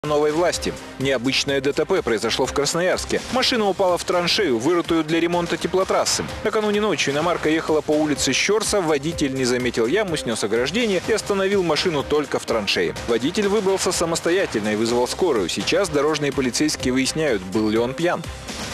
новой власти. Необычное ДТП произошло в Красноярске. Машина упала в траншею, вырытую для ремонта теплотрассы. Накануне ночью иномарка ехала по улице Щорса, водитель не заметил яму, снес ограждение и остановил машину только в траншее. Водитель выбрался самостоятельно и вызвал скорую. Сейчас дорожные полицейские выясняют, был ли он пьян.